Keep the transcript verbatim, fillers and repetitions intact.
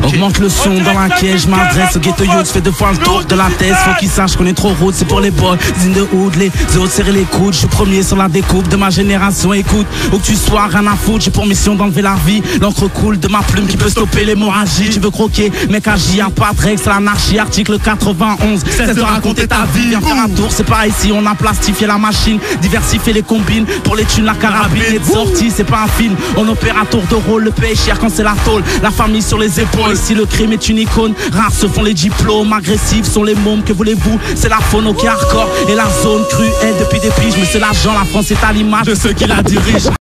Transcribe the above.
Augmente le son dans la caisse, je m'adresse au ghetto youth, fais deux fois le tour de la tête. Faut qu'ils sachent qu'on est trop route, c'est pour les boys in the hood, les autres serrer les coudes. Je suis premier sur la découpe de ma génération, écoute. Où que tu sois, rien à foutre, j'ai pour mission d'enlever la vie. L'encre coule de ma plume qui peut stopper l'hémorragie. Tu veux croquer, mec agis, y'a pas de règles, c'est l'anarchie. Article quatre-vingt-onze, cesse de raconter ta vie. Viens faire un tour, c'est pas ici, on a plastifié la machine, diversifié les combines. Pour les thunes, la carabine est de sortie, c'est pas un film. On opère à tour de rôle, le paye cher quand c'est la tôle. La famille sur les épaules, ici le crime est une icône. Rares se font les diplômes, agressifs sont les mômes, que voulez-vous? C'est la faune qui est hardcore et la zone cruelle depuis des piges. Mais c'est l'argent, la France est à l'image de ceux qui la dirigent.